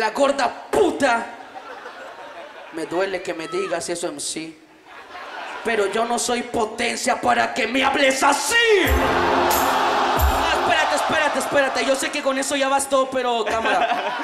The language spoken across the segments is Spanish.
la gorda puta. Me duele que me digas eso, MC. Pero yo no soy potencia para que me hables así. Espérate. Yo sé que con eso ya bastó, pero cámara.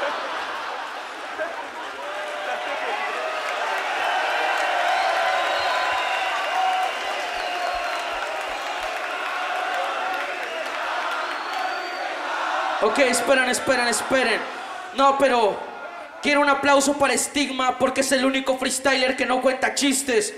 Ok, esperen. No, pero quiero un aplauso para Estigma porque es el único freestyler que no cuenta chistes.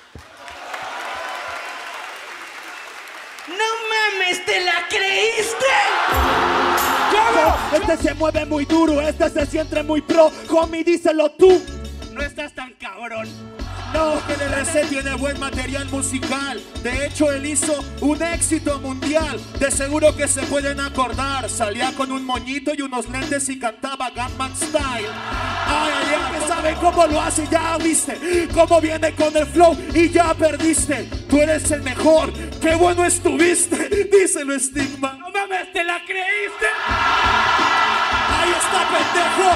¡No mames! ¿Te la creíste? ¿Cómo? Este se mueve muy duro, este se siente muy pro. Homie, díselo tú. No estás tan cabrón. No, que LRC tiene buen material musical. De hecho, él hizo un éxito mundial. De seguro que se pueden acordar. Salía con un moñito y unos lentes y cantaba Gangnam Style. Ay, que saben cómo lo hace, ya viste cómo viene con el flow y ya perdiste. Tú eres el mejor, qué bueno estuviste. Díselo, Estigma. No mames, ¿te la creíste? Ahí está, pendejo.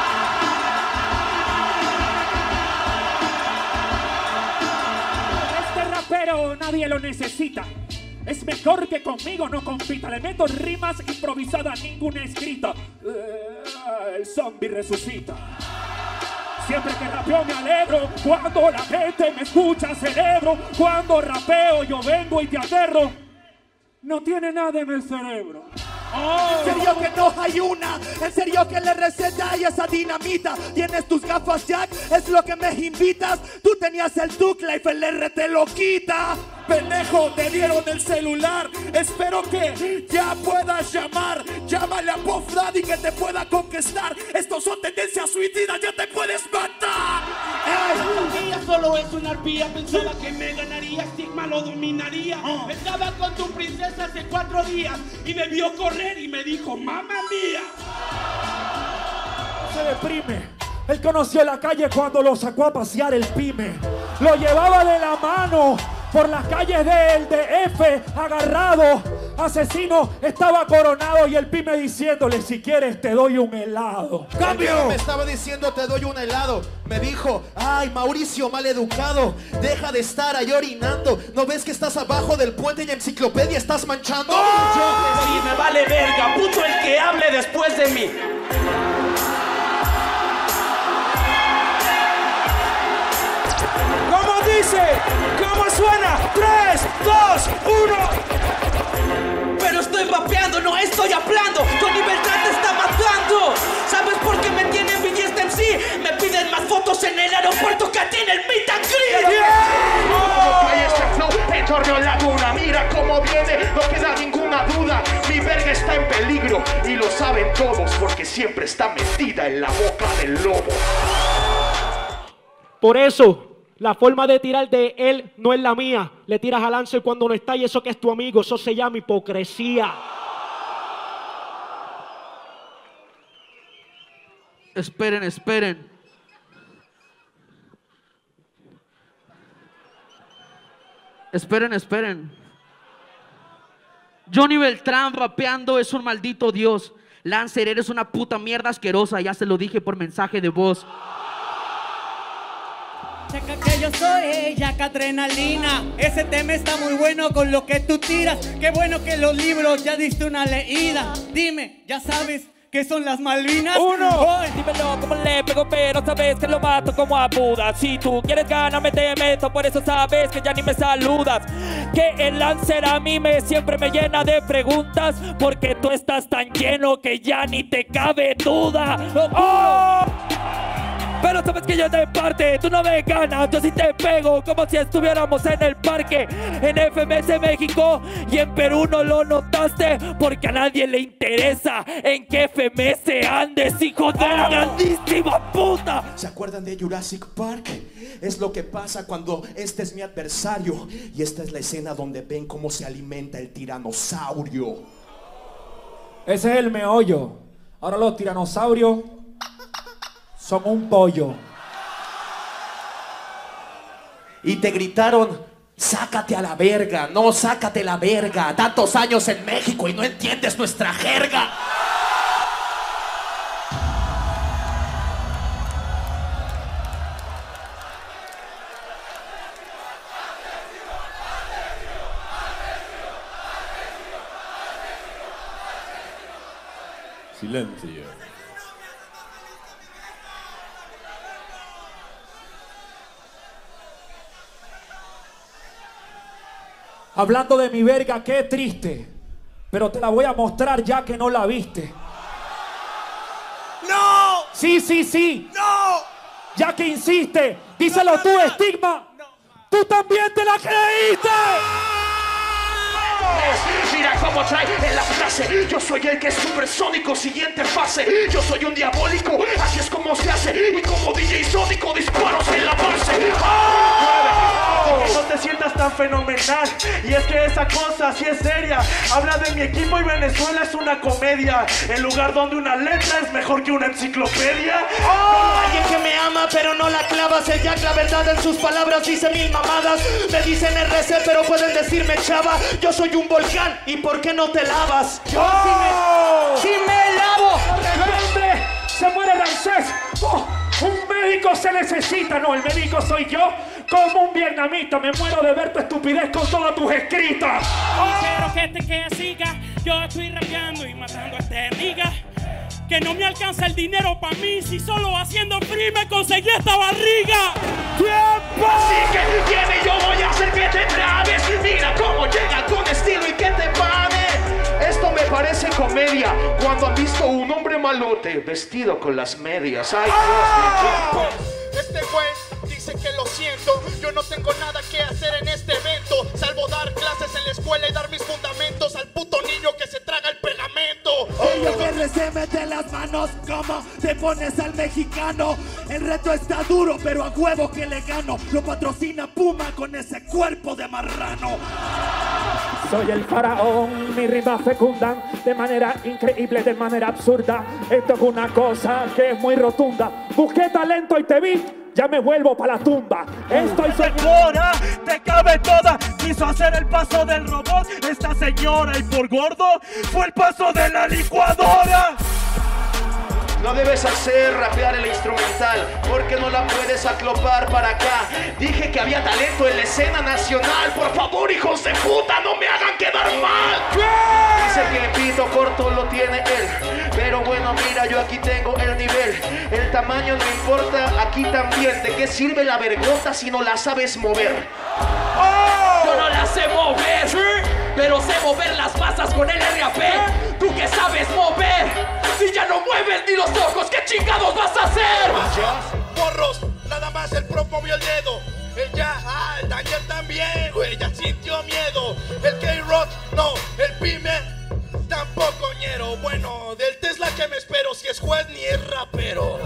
Pero nadie lo necesita. Es mejor que conmigo no compita. Le meto rimas improvisadas, ninguna escrita. El zombie resucita. Siempre que rapeo me alegro. Cuando la gente me escucha cerebro. Cuando rapeo yo vengo y te aterro. No tiene nada en el cerebro. En serio que no hay una. En serio que le receta y esa dinamita. Tienes tus gafas, Jack, es lo que me invitas. Tú tenías el Duke Life, el R te lo quita. Pendejo, te dieron el celular. Espero que ya puedas llamar. Llámale a Puff Daddy que te pueda conquistar. Estos son tendencias suicidas, ya te puedes matar. Ella solo es una arpía. Pensaba que me ganaría, Estigma lo dominaría. Estaba con tu princesa hace 4 días y me vio correr y me dijo, mamá mía. Se deprime. Él conoció la calle cuando lo sacó a pasear el pyme. Lo llevaba de la mano por las calles del DF, agarrado. Asesino estaba coronado y el pyme diciéndole, si quieres te doy un helado. ¡Cambio! Me estaba diciendo te doy un helado. Me dijo, ay, Mauricio maleducado, deja de estar ahí orinando. ¿No ves que estás abajo del puente y enciclopedia estás manchando? Sí, me vale verga, puto el que hable después de mí. ¿Cómo dice? ¿Cómo suena? 3, 2, 1. Pero estoy vapeando, no estoy hablando. Tu libertad te está matando. ¿Sabes por qué me tiene envidia este MC? Me piden más fotos en el aeropuerto que tiene el meet and greet. En Torreón Laguna, mira cómo viene, no queda ninguna duda. Mi verga está en peligro y lo saben todos porque siempre está metida en la boca del lobo. Por eso, la forma de tirar de él no es la mía. Le tiras a Lancer cuando no está y eso que es tu amigo, eso se llama hipocresía. Esperen. Esperen. Johnny Beltrán rapeando es un maldito dios. Lancer, eres una puta mierda asquerosa. Ya se lo dije por mensaje de voz. Checa que yo soy Jack Adrenalina. Ese tema está muy bueno con lo que tú tiras. Qué bueno que los libros ya diste una leída. Dime, ¿ya sabes qué son las Malvinas? Dímelo como le pego, pero sabes que lo mato como a Buda. Si tú quieres ganarme te meto, por eso sabes que ya ni me saludas. Que el Lancer a mí siempre me llena de preguntas, porque tú estás tan lleno que ya ni te cabe duda. Pero sabes que yo te parte, tú no me ganas, yo sí te pego como si estuviéramos en el parque. En FMS México y en Perú no lo notaste, porque a nadie le interesa en qué FMS andes, hijo de la grandísima puta. ¿Se acuerdan de Jurassic Park? Es lo que pasa cuando este es mi adversario. Y esta es la escena donde ven cómo se alimenta el tiranosaurio. Ese es el meollo. Ahora los tiranosaurios son un pollo. Y te gritaron, sácate a la verga, no, sácate la verga. Tantos años en México y no entiendes nuestra jerga. Silencio. Hablando de mi verga, qué triste. Pero te la voy a mostrar ya que no la viste. ¡No! Sí, sí, sí. ¡No! Ya que insiste, díselo tú, Estigma. ¡Tú también te la creíste! Mira cómo trae en la frase. Yo soy el que es supersónico, siguiente fase. Yo soy un diabólico, así es como se hace. Y como DJ Sónico, disparos en la base. Que no te sientas tan fenomenal. Y es que esa cosa sí es seria. Habla de mi equipo y Venezuela es una comedia. El lugar donde una letra es mejor que una enciclopedia. Alguien que me ama pero no la clavas. El Jack la verdad en sus palabras dice mil mamadas. Me dicen RC pero pueden decirme chava. Yo soy un volcán y ¿por qué no te lavas? Yo sí me lavo. ¡Hombre! ¡Se muere Ramsés! ¡Oh! ¡Un médico se necesita! No, el médico soy yo. Como un vietnamita me muero de ver tu estupidez con todos tus escritos. Quiero que te siga. Yo estoy rapeando y matando a este nigga. Que no me alcanza el dinero para mí. Si solo haciendo free me conseguí esta barriga. ¡Tiempo! Así que viene y yo voy a hacer que te trabes. Mira cómo llega con estilo y que te pane. Esto me parece comedia. Cuando han visto un hombre malote vestido con las medias. ¡Ay, Dios! Este güey dice que lo siento. Yo no tengo nada que hacer en este evento, salvo dar clases en la escuela y dar mis fundamentos al puto niño que se traga el pegamento. El que se mete las manos, como te pones al mexicano. El reto está duro, pero a huevo que le gano. Lo patrocina Puma con ese cuerpo de marrano. Soy el faraón, mis rimas fecundan de manera increíble, de manera absurda. Esto es una cosa que es muy rotunda. Busqué talento y te vi, ya me vuelvo para la tumba. Estoy Señora, te cabe toda. Quiso hacer el paso del robot esta señora y por gordo fue el paso de la licuadora. No debes hacer rapear el instrumental porque no la puedes aclopar para acá. Dije que había talento en la escena nacional. Por favor, hijos de puta, no me hagan quedar mal. Dice que el pito corto lo tiene él, pero bueno, mira, yo aquí tengo el nivel. El tamaño no importa, aquí también. ¿De qué sirve la vergota si no la sabes mover? Yo no la sé mover, pero sé mover las masas con el RAP. ¿Tú qué sabes mover? Si ya no mueves ni los ojos, ¿qué chingados vas a hacer? Morros, nada más el pro movió el dedo. El el Daniel también, güey, ya sintió miedo. El K-Rock, no, el Pyme, tampoco ñero. Bueno, del Tesla que me espero, si es juez ni es rapero.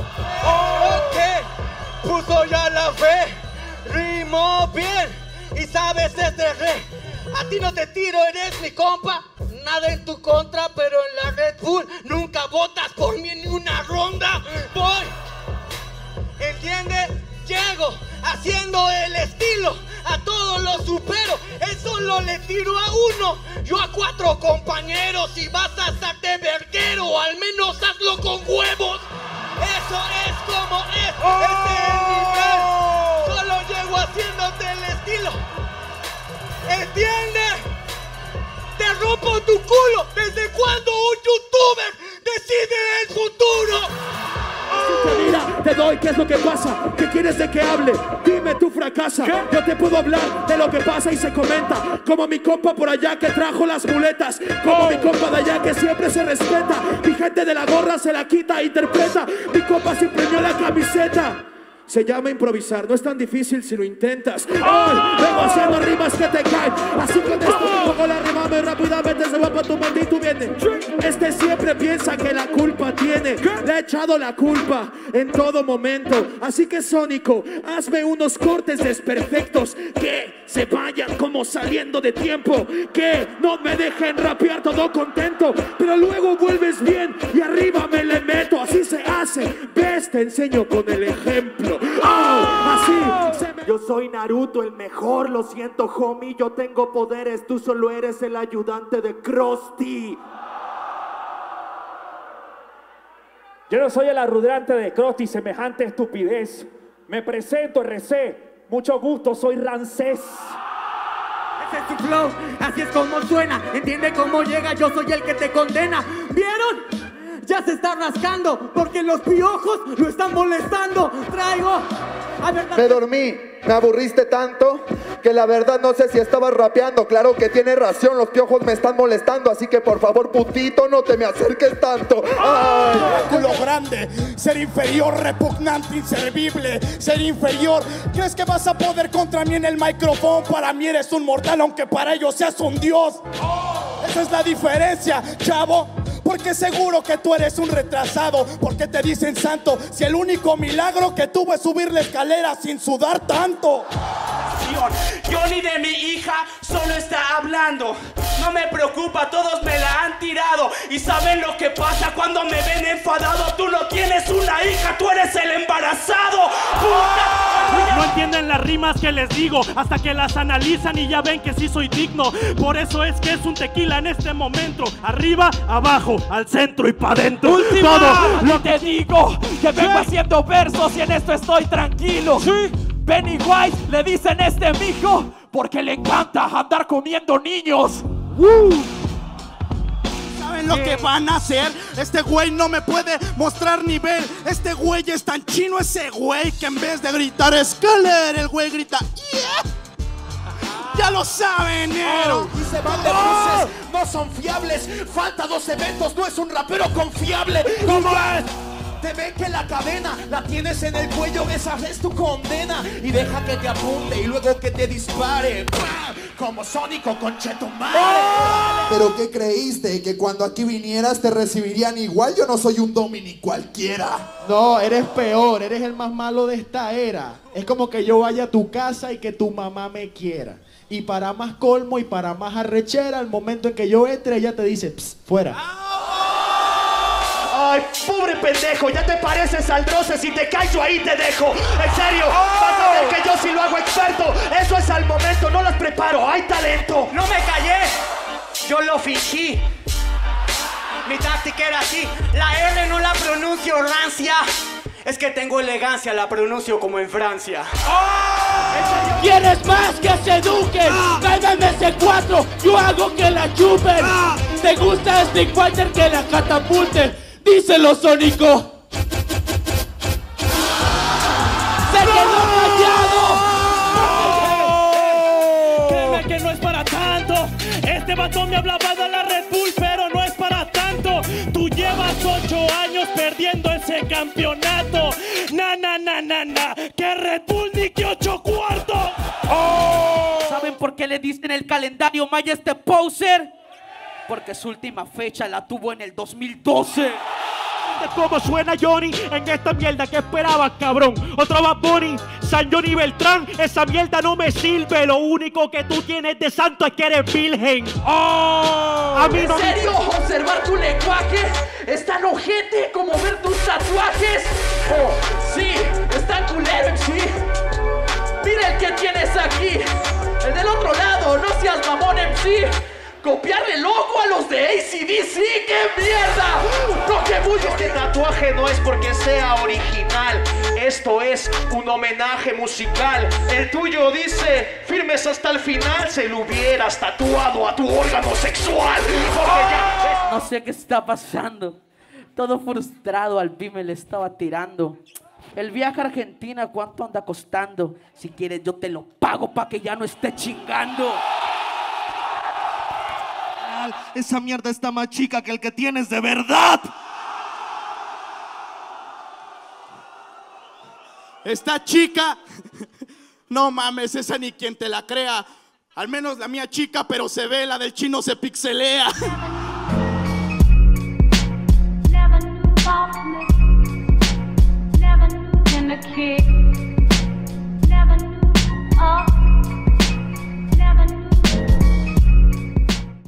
Ok, puso ya la fe, rimó bien y sabes este re. A ti no te tiro, eres mi compa. Nada en tu contra, pero en la Red Bull nunca votas por mí en una ronda. Voy, ¿entiendes? Llego haciendo el estilo, a todos los supero. Él solo le tiro a uno, yo a 4 compañeros. Si vas a hacerte verguero, al menos hazlo con huevos. Eso es como es, este es el nivel. Solo llego haciéndote el estilo, ¿entiendes? Te rompo tu culo. ¿Desde cuando un youtuber decide el futuro? Mira, te doy, ¿qué es lo que pasa? ¿Qué quieres de que hable? Dime, tú fracasa. Yo te puedo hablar de lo que pasa y se comenta. Como mi compa por allá que trajo las muletas. Como mi compa de allá que siempre se respeta. Mi gente de la gorra se la quita e interpreta. Mi compa se premió la camiseta. Se llama improvisar, no es tan difícil si lo intentas. Hoy vengo haciendo rimas que te caen. Así con esto pongo la rima muy rápidamente. Se va para tu mente y tú vienes. Este siempre piensa que la culpa tiene. Le he echado la culpa en todo momento. Así que Sónico, hazme unos cortes desperfectos que se vayan como saliendo de tiempo. Que no me dejen rapear todo contento. Pero luego vuelves bien y arriba me le meto. Así se hace. Ves, te enseño con el ejemplo. Yo soy Naruto, el mejor, lo siento, homie. Yo tengo poderes, tú solo eres el ayudante de Krusty. Yo no soy el arrudrante de Krusty, semejante estupidez. Me presento, RC. Mucho gusto, soy Ramsés. Ese es tu flow, así es como suena. Entiende cómo llega, yo soy el que te condena. ¿Vieron? ya se está rascando porque los piojos lo están molestando. Traigo... A ver, me dormí, me aburriste tanto que la verdad no sé si estabas rapeando. Claro que tienes razón, los piojos me están molestando, así que por favor, putito, no te me acerques tanto. ¡Ay! Culo grande, ser inferior, repugnante, inservible, ser inferior. ¿Crees que vas a poder contra mí en el micrófono? Para mí eres un mortal, aunque para ellos seas un dios. Esa es la diferencia, chavo. Porque seguro que tú eres un retrasado. ¿Por qué te dicen santo si el único milagro que tuvo es subir la escalera sin sudar tanto? Johnny de mi hija solo está hablando. No me preocupa, todos me la han tirado. Y saben lo que pasa cuando me ven enfadado. Tú no tienes una hija, tú eres el embarazado. ¡Puta! No entienden las rimas que les digo hasta que las analizan y ya ven que sí soy digno. Por eso es que es un tequila en este momento. Arriba, abajo, al centro y pa' dentro. Todo lo que digo, que vengo haciendo versos y en esto estoy tranquilo. Sí. Pennywise le dicen mijo porque le encanta andar comiendo niños. ¿Saben lo que van a hacer? Este güey no me puede mostrar nivel. Este güey es tan chino, ese güey, que en vez de gritar escaler, el güey grita yeah. Ya lo saben, negro. Y se van de bruces, no son fiables. Falta 2 eventos, no es un rapero confiable. ¿Cómo es? Te ven que la cadena la tienes en el cuello, esa es tu condena. Y deja que te apunte y luego que te dispare. ¡Pam! Como Sónico con Chetumare. ¿Pero qué creíste? ¿Que cuando aquí vinieras te recibirían igual? Yo no soy un Domini cualquiera. No, eres peor, eres el más malo de esta era. Es como que yo vaya a tu casa y que tu mamá me quiera. Y para más colmo y para más arrechera, al momento en que yo entre, ella te dice, fuera. Ay, pobre pendejo, ya te pareces al Droce, si te caes yo ahí te dejo. En serio, vas a ver que yo sí lo hago experto. Eso es al momento, no los preparo, hay talento. No me callé, yo lo fingí. Mi táctica era así, la R no la pronuncio rancia. Es que tengo elegancia, la pronuncio como en Francia. ¿Quieres más que se eduquen? Cállame ese 4, yo hago que la chupen. ¿Te gusta Street Fighter que la catapulten? Díselo, Sónico. ¡Se quedó callado! Créeme que no es para tanto. Este vato me hablaba de la Red Bull, pero no es para tanto. Tú llevas 8 años perdiendo ese campeonato. Na, que Red Bull ni que 8 cuartos. ¿Saben por qué le dicen el calendario maya este poser? Porque su última fecha la tuvo en el 2012. ¿Cómo suena Johnny en esta mierda? ¿Qué esperabas, cabrón? Otro Bad Bunny, San Johnny Beltrán. Esa mierda no me sirve. Lo único que tú tienes de santo es que eres virgen. A mí no. ¿En serio? ¿Observar tu lenguaje? ¿Es tan ojete como ver tus tatuajes? Sí, es tan culero, sí. Mira el que tienes aquí. El del otro lado, no seas mamón, MC. Copiarle loco a los de AC/DC, ¡qué mierda! No, que bullo. Este tatuaje no es porque sea original, esto es un homenaje musical. El tuyo dice, firmes hasta el final, se lo hubieras tatuado a tu órgano sexual. Porque ya... No sé qué está pasando. Todo frustrado al Pime le estaba tirando. El viaje a Argentina, ¿cuánto anda costando? Si quieres yo te lo pago pa' que ya no esté chingando. Esa mierda está más chica que el que tienes de verdad. Esta chica, no mames, esa ni quien te la crea. Al menos la mía chica, pero se ve, la del chino se pixelea.